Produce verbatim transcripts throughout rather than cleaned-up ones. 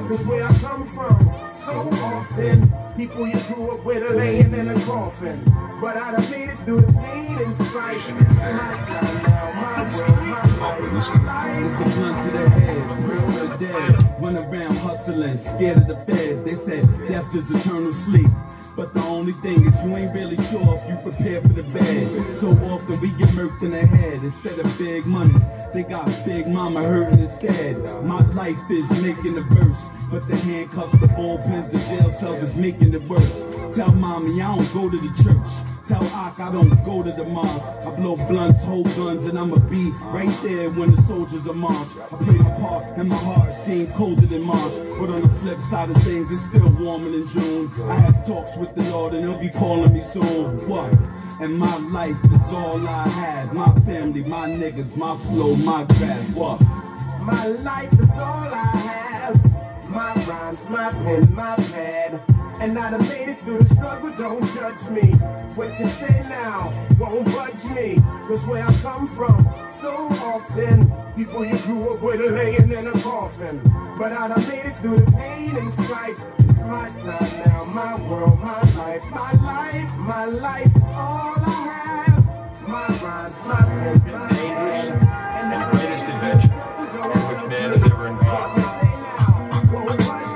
Cause where I come from, so often, people you grew up with are laying in a coffin. But I done made it through the pain and strife. It's my time now, my world, my life. It's a blunt to the head, real or dead. Run around hustling, scared of the feds. They said death is eternal sleep. But the only thing is you ain't really sure if you prepare for the bad. So often we get murked in the head. Instead of big money, they got big mama hurting instead. My life is making the verse, but the handcuffs, the bullpens, the jail cells is making it worse. Tell mommy I don't go to the church. Tell Ak I don't go to the mosque. I blow blunts, hold guns, and I'ma be right there when the soldiers are march. I play my part, and my heart seems colder than March. But on the flip side of things, it's still warmer than June. I have talks with the Lord, and He'll be calling me soon. What? And my life is all I have. My family, my niggas, my flow, my craft. What? My life is all I have. My rhymes, my pen, my pad. And I done made it through the struggle, don't judge me. What you say now won't budge me. Cause where I come from, so often, people you grew up with are laying in a coffin. But I done made it through the pain and strife. It's my time now, my world, my life. My life, my life is all I have. My rhymes, my pen, my pad. And I done made it through the struggle, don't judge me. What you say now won't budge me.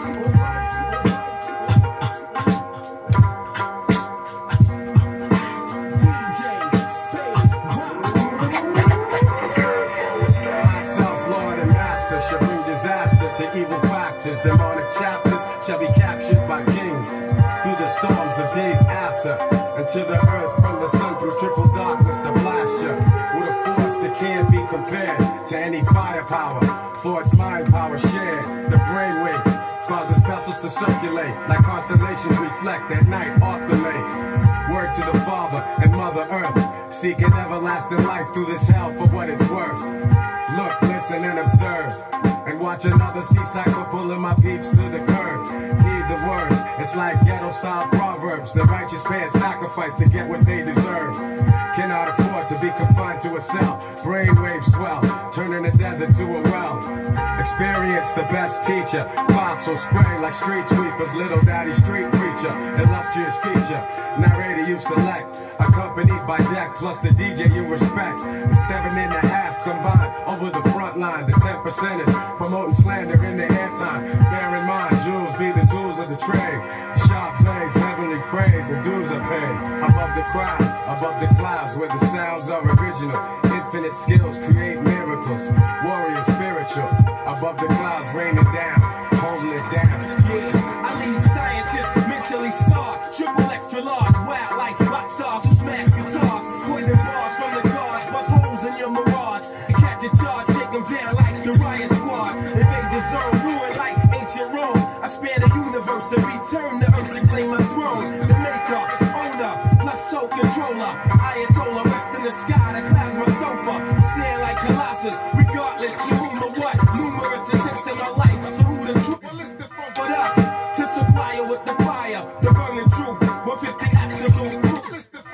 Evil factors, demonic chapters shall be captured by kings through the storms of days after, and to the earth from the sun through triple darkness to blast you with a force that can't be compared to any firepower, for its mind power shared. The brainwave causes vessels to circulate like constellations reflect at night off the lake. Word to the Father and Mother Earth, seeking everlasting life through this hell for what it's worth. Look, listen, and observe, and watch another sea cycle pulling my peeps to the curb. Heed the words, it's like ghetto-style proverbs. The righteous pay a sacrifice to get what they deserve. Cannot afford to be confined to a cell. Brainwaves swell, turning the desert to a well. Experience the best teacher. Thoughts will spray like street sweepers. Little daddy street preacher, illustrious feature. Narrator you select, accompanied by deck plus the D J you respect. Seven and a half combined over the front line. The ten percenters promoting slander in the airtime. Bear in mind, jewels be the tools of the trade. Sharp blades, heavenly praise, and dues are paid. Above the crowds, above the clouds, where the sounds are original. Infinite skills create miracles. Warrior spiritual. Above the clouds, raining down, holding it down. Yeah, I leave scientists mentally scarred. Triple extra large, wild like rock stars who smash guitars. Poison bars from the guards, bust holes in your mirage. You catch a charge, shake them down like the riot squad. Invade the zone, ruin like ancient Rome. I span the universe and return to earth to claim my throne. The maker, owner, plus soul controller. Ayatollah, rest in the sky, the clouds my sofa. Stand like Colossus, regardless to whom or what. Numerous attempts in my life, so who the truth? But us, to supply her with the fire, the burning truth. one fifty absolute proof.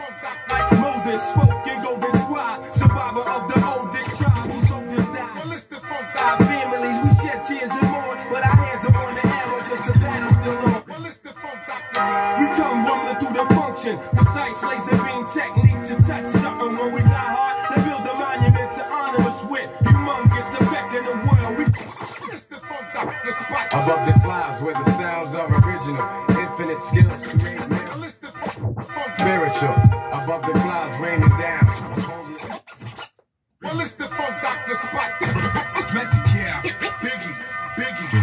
Like Moses spoke and golden squad, survivor of the oldest tribe whose soldiers died. Our families, we shed tears and mourn, but our hands are on the arrow cause the battle's still on. We come rumbling through the function, precise laser beam technique to touch something. When we die hard, they build a monument to honor us with humongous effect in the world. We above the clouds where the sounds are original. Infinite skills create miracles. Spiritual. Above the clouds raining down. Well, it's the funk Doctor Spot. Medicare. Biggie. Biggie.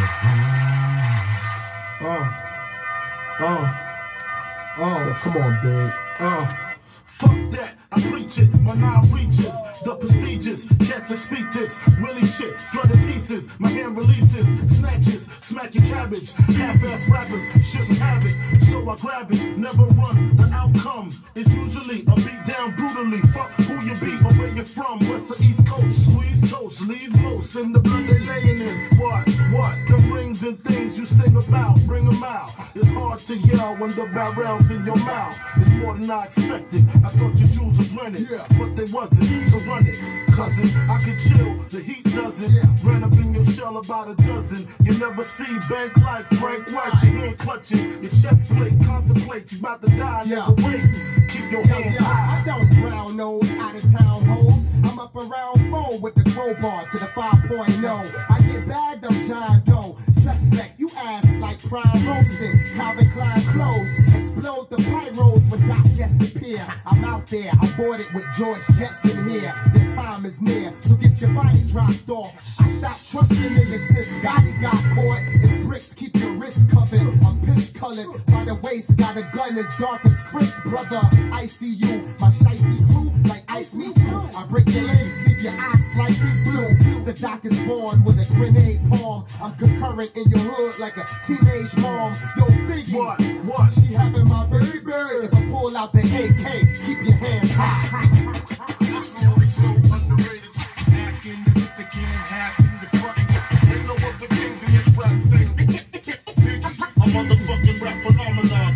Oh. Oh. Oh. Come on, babe. Oh. Fuck that, I preach it, my now reaches the prestigious, can't to speak this, Willie shit, flooded pieces, my hand releases, snatches, smack your cabbage, half-ass rappers shouldn't have it, so I grab it, never run, the outcome is usually a beat down brutally, fuck who you be or where you're from, west or east coast, squeeze toast, leave most in the blood they laying in, what, what, the rings and things you sing about, bring them out, it's hard to yell when the barrel's in your mouth. It's more than I expected. I thought your Jews was rented, yeah, but they wasn't. So run it, cousin. I can chill, the heat doesn't. Yeah. Ran up in your shell about a dozen. You never see bank like Frank White. Your hand clutching, your chest plate. Contemplate, you about to die. Yeah. Never wait. Keep your hands high. I don't brown nose out of town hoes. I'm up around four with the crowbar to the five point oh. I get bagged, I'm John Doe. Suspect, you ass like prime roasting. Calvin Klein clothes. Explode the pyros when Doc gets the pier. I'm out there, I'm boarded with George Jetson here. The time is near, so get your body dropped off. I stopped trusting niggas since Gotti got caught. It's bricks, keep your wrist covered. I'm piss colored by the waist, got a gun as dark as Chris, brother. I see you, my shiesty crew, like ice me too. I break your legs, leave your eyes slightly blue. The Doc is born with a grenade palm. I'm concurrent in your hood like a teenage mom. Yo, Biggie, what? What? She having my baby. If I pull out the A K, keep your hands high. This road is so underrated. Acting as if it can't happen. The fucking Ain't no other kings in this rap thing. Biggie, I'm motherfucking rap phenomenon.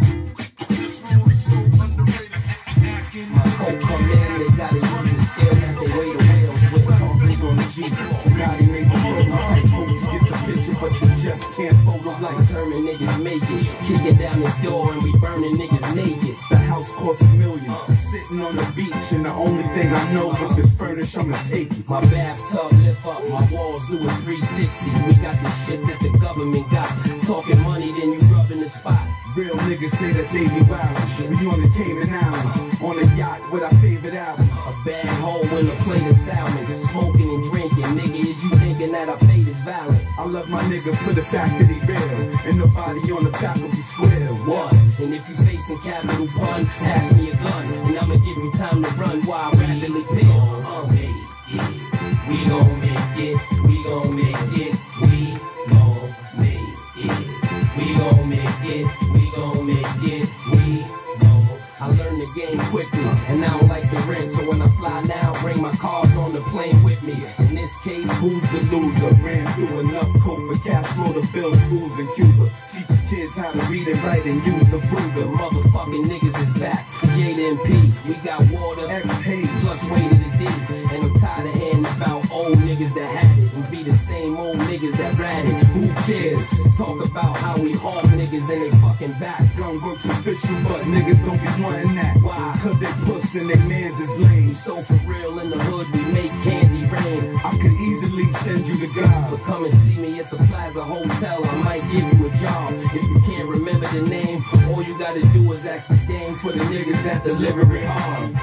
This road is so underrated. acting My folk come in, they gotta use the scale that they weigh the whales with concrete on the Jeep. Gotti made the prototype folks get the picture, but you just can't photo like Herman niggas make it. Kicking down the door and we burning niggas naked. The house costs a million. I'm sitting on the beach and the only thing I know if it's furnished, I'ma take it. My bathtub lift up, my walls do a three sixty. We got the shit that the government got. Talking money, then you rubbing the spot. Real niggas say that they be wild. We on the Cayman Islands, on a yacht with our favorite albums. A bad hole in a plate of salmon. Smoking and drinking, nigga, is you thinking that our fate is valid? I love my nigga for the fact that he real, and nobody on the faculty square. What? And if you facing capital pun, pass me a gun, and I'ma give you time to run while I rapidly pill. Uh, make it. We gon' make it. We gon' make it. We gon' make it. We gon' make it. We gon' make it. We gon' I learned the game quickly, and I don't like the rent, so when I fly now, bring my cars on the plane with me. In this case, Who's the loser? Ran through enough coke for Castro to build schools in Cuba. Teach your kids how to read and write and use the the Ruger. motherfucking niggas is back. Jada and P, we got water, X-Hayes. plus way to the D. And I'm tired of hearing about old niggas that had it and be the same old niggas that rat it. Who cares? Talk about how we hawk niggas in they fucking back. Gun works official, but niggas don't be wanting that. Why? Cause they puss and they mans is lame. So for real in the hood, we make candy rain. I could easily send you to God. But come and see me at the Plaza Hotel, I might give you a job. If you can't remember the name, all you gotta do is ask the dame for the niggas that deliver it hard.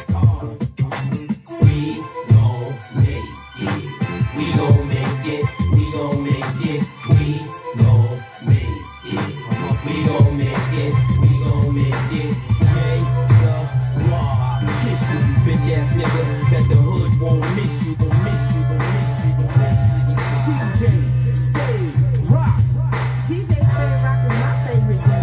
We gon' make it. We gon' make it. We gon' make it. We gon' make it. We gon' make it. We gon' make it. J the Raw. Kiss you, you bitch ass nigga. That the hood won't miss you. Don't miss you. Don't miss you. Don't miss you. D J Spaderock. D J Spaderock is my favorite D J.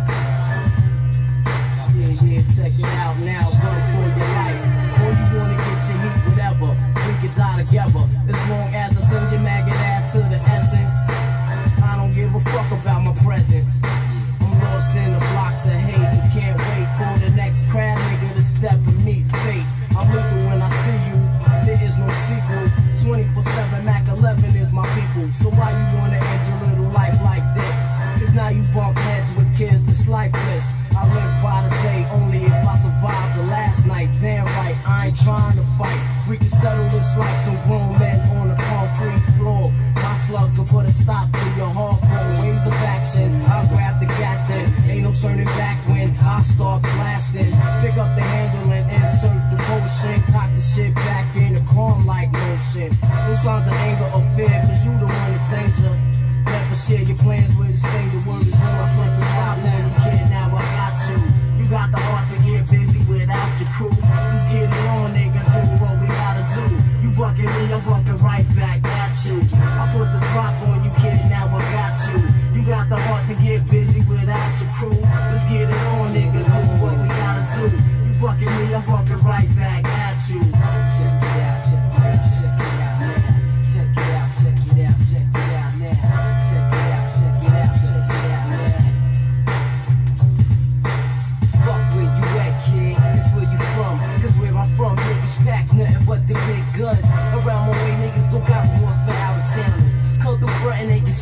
Yeah, yeah, check it out now, run for your life. Or you wanna get your heat, whatever, we can die together. As long as I send your maggot ass to the essence, I don't give a fuck about my presence. I'm lost in the blocks of hate and can't wait for the next crab nigga to step and meet fate. I'm lethal when I see you, there is no sequel. twenty-four seven Mac eleven is my people. So why you wanna end your little life like this? Cause now you bump heads with kids that's lifeless. I live by the day only if I survive the last night. Damn right, I ain't trying to fight. We can settle this like some grown men on the concrete floor. My slugs will put a stop to your hardcore ways of action. I'll grab the gat then, ain't no turning back when I start blasting. Pick up the handle and insert the motion. Cock the shit back in the calm like motion. No signs of anger or fear, cause you the one in danger. Never share your plans with a stranger. Word is born, I the top now you kid, now I got you. You got the heart to get busy without your crew. Let's get it on, nigga, do what we gotta do. You bucking me, I'm bucking right back at you. I put the drop on you, kid, now I got you. You got the heart to get busy without your crew. Let's get it on, nigga, do what we gotta do. You bucking me, I'm bucking right back at you. Check it out, check it out, check it out, man. Check it out, check it out.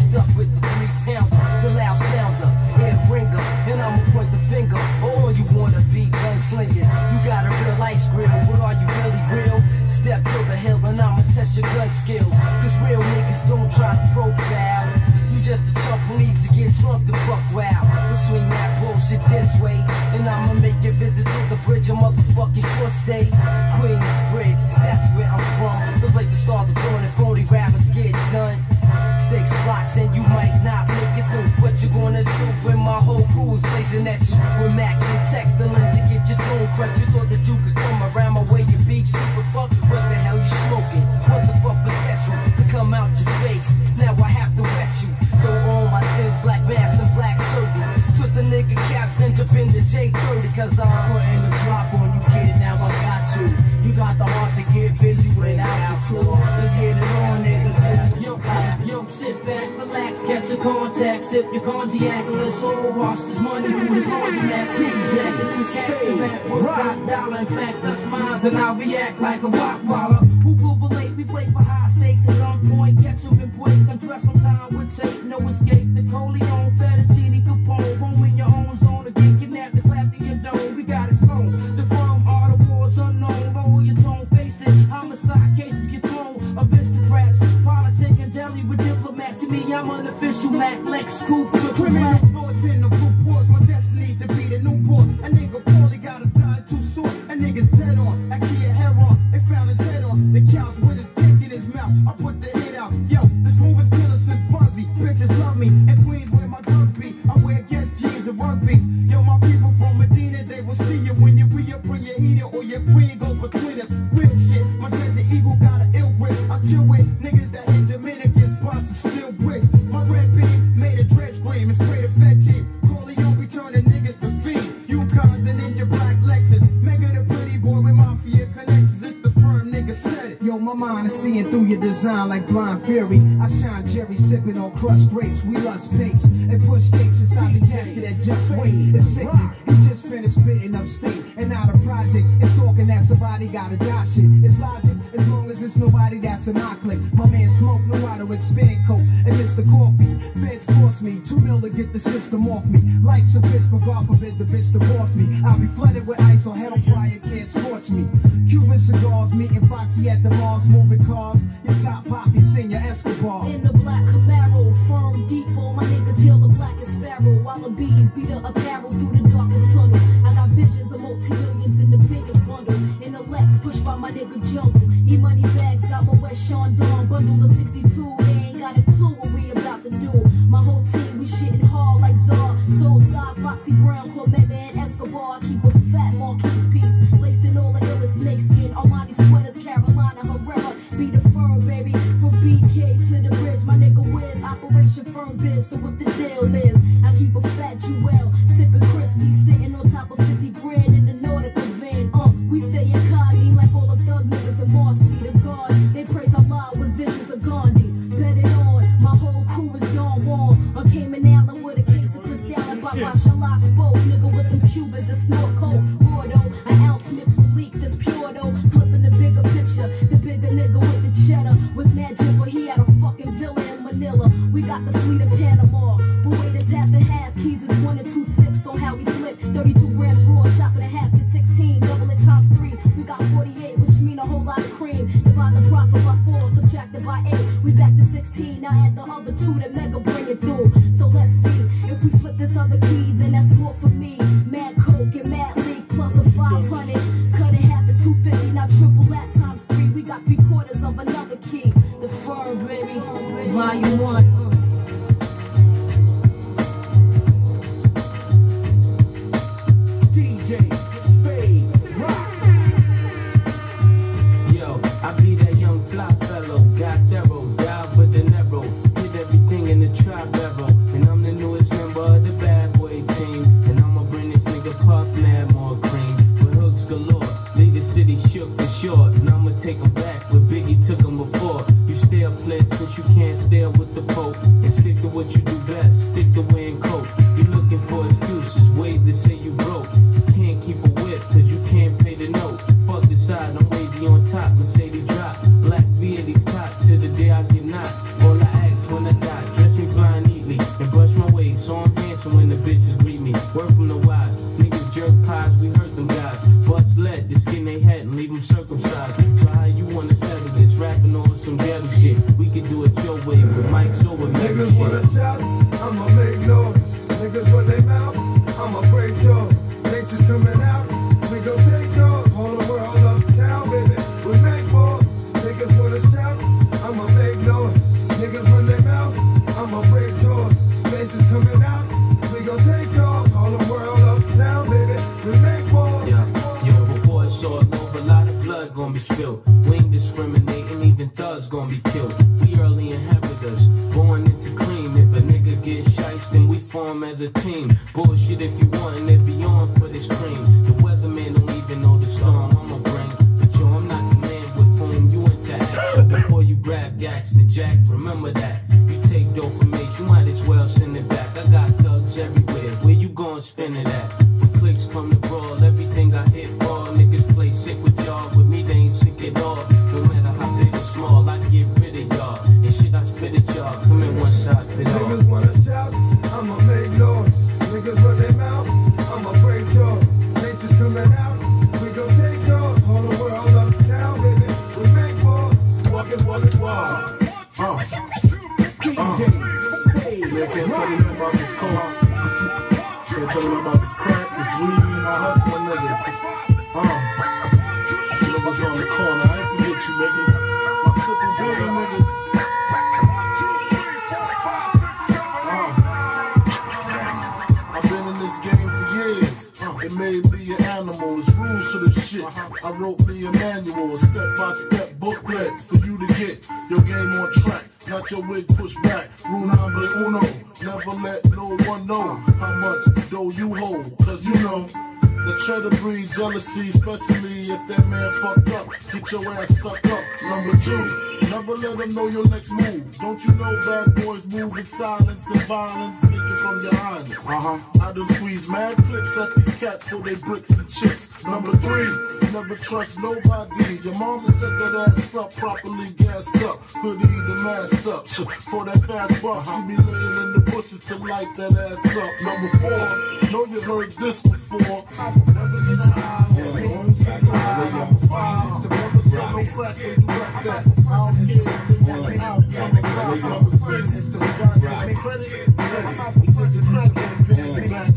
stuck with the three pounder, the loud sounder, air ringer, and I'ma point the finger. Oh, you wanna be gunslingers? You got a real ice grill, but are you really real? Step to the hill and I'ma test your gun skills. Cause real niggas don't try to profile. You just a chump who needs to get drunk to fuck wow. We'll swing that bullshit this way, and I'ma make your visit to the bridge a motherfucking short stay. Queensbridge, that's where I'm from. The place the stars are born and phony rappers get done. Six blocks and you might not make it through. What you gonna do when my whole crew is blazing at you? With Max and texting to get your tune crushed. You thought that you could come around my way and beef super fuck. What the hell you smoking? What the fuck possessed you to come out your face? Now I have to wet you. Throw on my tins, black mask and black circle. Twist a nigga cap, then jump in the J thirty. Cause I'm putting a drop on you, kid. Now I got you. You got the heart to get busy without your crew. Let's get it on, niggas. Yo, yo, sit back, relax, catch a contact, sip your cognac, and let's all wash this money through this laundromat. D J, catch the fat worth top dollar. In fact, touch mines and I'll react like a rock waller. Who could relate? We play for high stakes at gunpoint. point. Catch them and break, undress on time with tape, no escape. The Coleon, Fettuccine, Capone, home in your own zone to get kidnapped and clapped in your dome. We got it slow. The firm are the wars unknown. Lower your tone, face it. Homicide cases get thrown. Aristocrats, politic and deli with diplomats. See me, I'm unofficial, Mac, Lex, Scoop, criminal thoughts in the reports. My destiny's to be the new boss. A nigga poorly got a die too short. A nigga's dead on. I can't hair on. They found his head on the couch with a dick in his mouth. I put the hit out. Yo, the smoothest killer since Buzzy. Bitches love me. And Queens where my drugs be. I wear Guess jeans and rugbies. Yo, my people from Medina, they will see you when you re-up, bring your heater or your queen go between us. Real shit. My Desert Eagle got an ill grip. I chill with niggas that hit Dominicans, spots and still bricks. My red beam made a dread scream and sprayed a fed team. Corleone returning niggas to feed. Yukons and in your black Lexus. Mega the pretty boy with mafia connections. It's the firm nigga said it. Yo, my mind is seeing through your design like blind fury. I shine Jerry sipping on crushed grapes. We lust papes and push cakes inside the casket that just wait. It's sickening. He just finished spitting upstate and out of projects. It's talking that somebody gotta die shit. It's logic as long as it's nobody that's an click. My man Smoke knew how to expand coke and Mister Coffee. Feds cost me two mil to get the system off me. Life's a bitch, but God forbid the bitch divorce me. I'll be flooded with ice on hellfire, can't scorch me. Cuban cigars, meeting Foxy at the Mars, moving cars. Your top poppy, Senior Escobar. In the black Camaro, firm depot, my niggas heal the blackest sparrow. While the bees beat the apparel through the darkest tunnel. I got visions of multi-millions in the biggest bundle. In the Lex, pushed by my nigga Jungle. E-money bags, got my West Sean Dawn. Bundle of sixty-two, they ain't got a clue what we about to do. My whole team, we shitting hard like Czar. Soul side, Foxy Brown, Cormega and Escobar. I keep a fat Marquis piece, laced in all the illest snakeskin. Armani sweaters, Carolina Herrera. Be the firm, baby, from B K to the bridge. My nigga Wiz, Operation Firm Biz. So what the deal is, I keep a fat Jewel, sipping Christie, sitting on top of fifty grand in the Nordica van. Uh, we stay incognito like all the thug niggas in Marcy. The God, they praise Allah with visions of Gandhi. Bet it on, my whole crew is Don Juan. On Cayman Island with a case of Cristal and by Mashallah spoke. Nigga with them Cubans that snort cold. Raw though, an ounce mixed with leak that's pure though. Flipping the bigger picture, the bigger nigga with the cheddar was mad but he had a fucking villa in Manila. We got the fleet of Panama. But wait, it's half and half. Keys is one and two flips on how we flip. thirty-two grams raw, chop it a half to sixteen. Double it times three. We got forty-eight, which mean a whole lot of cream. Divide the profit by four, subtracted by eight. We back to sixteen. Now add the other two that mega bring it through. So let's see. If we flip this other key, then that's more for me. Mad Coke and Mad League plus a five hundred. Cut it half is two fifty. Now triple that times three. We got three quarters of another key. The firm, baby. Volume one. Uh. D J Spaderock. Yo, I be that young fly fellow. Got thorough, dive with the narrow. Did everything in the trap ever. And I'm the newest member of the bad boy team. And I'ma bring this nigga Puff Man more cream. With hooks galore. Leave the city shook for short. And I'ma take him back where Biggie took him before. You stay up late since you can't stay up with the Pope. And stick to what you do best. Stick to wearing coat. You looking for excuses. Wait to say you broke. Can't keep a whip cause you can't pay the note. Fuck the side, I'm wavy on top. Mercedes drop. Black V eighties top till the day I get knocked. All I ask when I die. Dress me fly Niggas wanna shout, I'ma make noise. Niggas run their mouth, I'ma break jaws. Nations coming out, we gon' take yours. Hold the world uptown, baby, we make wars. Niggas wanna shout, I'ma make noise. Niggas run their mouth, I'ma break jaws. Nations coming out, we gon' take yours. Hold the world uptown, baby, we make wars. Yeah, yo, before it's all over, a lot of blood gonna be spilled. We ain't discriminating, even thugs gonna be killed. We early inheritors, born into cream. If a nigga gets shiced, then we form as a team. Bullshit if you want, and it be on for this cream. The weatherman don't even know the storm I'ma bring. But yo, I'm not the man with whom you into action. Before you grab gats and jack, remember that. You take dough from me, you might as well send it back. I got thugs everywhere, where you gon' spend it at? When clicks come to brawl, everything I hit raw. Niggas play sick with y'all, with me they ain't sick at all. No matter how big or small, I get rid of y'all. And shit I spit at y'all, come in one shot, fit all. Niggas wanna shout, I'ma make noise. Niggas run their mouth, I'ma break jaws. Nations coming out, we gon' take yours. Hold the world uptown, baby, we make wars. Walk is walk is wild. Uh, uh. Man, can't tell me nothing about this coke. Can't tell me nothing about this crack, this weed, my hustling niggas. Uh, niggas on the corner, I ain't forget you niggas. My triple billion niggas. Uh, I've been in this game for years. Uh, it made me an animal, it's rules to this shit. I wrote me a manual, a step-by-step booklet for you to get your game on track. Not your wig pushed back, rule number uno. Never let no one know how much dough you hold. Cause you know, the cheddar breeds jealousy, especially if that man fucked up. Get your ass stuck up. Number two, never let them know your next move. Don't you know bad boys move in silence and violence, taken from your highness. Uh-huh. I done squeeze mad clips at these cats for they bricks and chips. Number three, never trust nobody. Your mama set that ass up, properly gassed up, hoodie the masked up. For that fast buck, she be laying in the bushes to light that ass up. Number four, know you heard this before. President of the House, home cigar. Number five, never sell no crack when you rest that. I don't care if they want it out from the block. Number six, it's the goddamn credit. I'm out the prison crack and pay the back.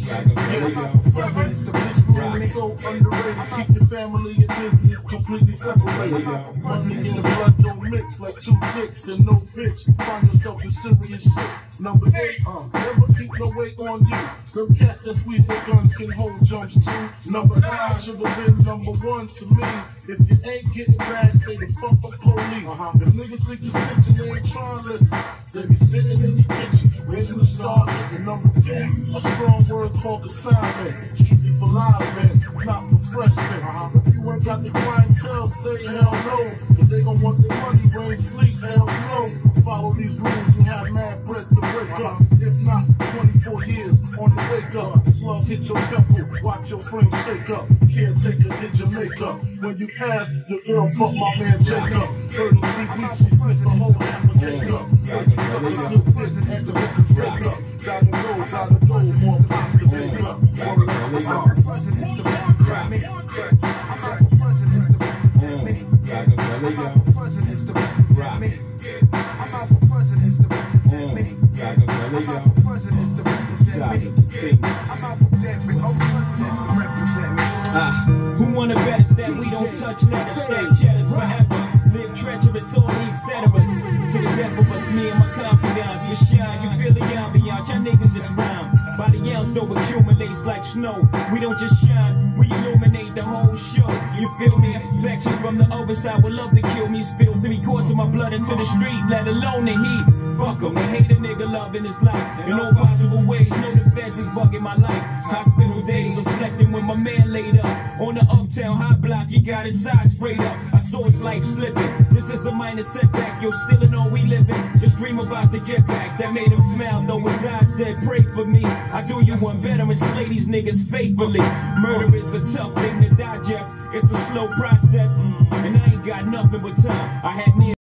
Seven, it's the bitch room, it's so underrated. Keep your family and business completely separated. President, it's the blood don't mix like two dicks and no bitch. Find yourself in serious shit. Number eight, uh, never keep no weight on you. Some cats that squeeze their guns can hold jumps too. Number nine should have been number one to me. If you ain't getting back, say the fuck up police. Uh-huh. If niggas think you're snitching, they ain't trying to listen. They be sitting in the kitchen, ready to start. And number ten, a strong word called consignment. Strictly for live men, not for freshmen. Uh-huh. If you ain't got the clientele, say hell no. Cause they gon' want their money, rain, sleep, hell slow. Follow these rules, you have mad bread to break up. If not, twenty-four years on the wake up. Slug hit your temple, watch your frame shake up. Caretaker did your makeup. When you had your girl fuck my man Jacob. thirty-three weeks, she split the whole half of makeup. thirty-seven good prison, had to make us wake up. Gotta go, gotta go, more pop to make up. I'm out the presidents to represent me. I'm out the presidents to represent me. I'm out the presidents to represent me. I'm out the presidents to represent me. I'm out the presidents to represent me. I'm out the definitely all presidents to represent me. Ah, who wanna bet us that we don't touch letters, stay jealous forever, live treacherous, all the et ceteras. To the death of us, me and my confidants, we shine, you feel the ambiance, y'all niggas just rhyme. By the ounce though accumulates like snow. We don't just shine, we illuminate the whole show. You feel me? Infections from the other side would love to kill me. Spill three quarts of my blood into the street, let alone the heat. Fuck em, I hate a nigga loving his life. In all possible ways, know the feds is bugging my life. Hospital days, reflecting when my man laid up. On the uptown high block, he got his side sprayed up. I saw his life slipping. This is a minor setback, yo, still in all we living. Just dream about to get back. That made him smile, though his eyes said, pray for me. I do you one better and slay these niggas faithfully. Murder is a tough thing to digest. It's a slow process. And I ain't got nothing but time. I had near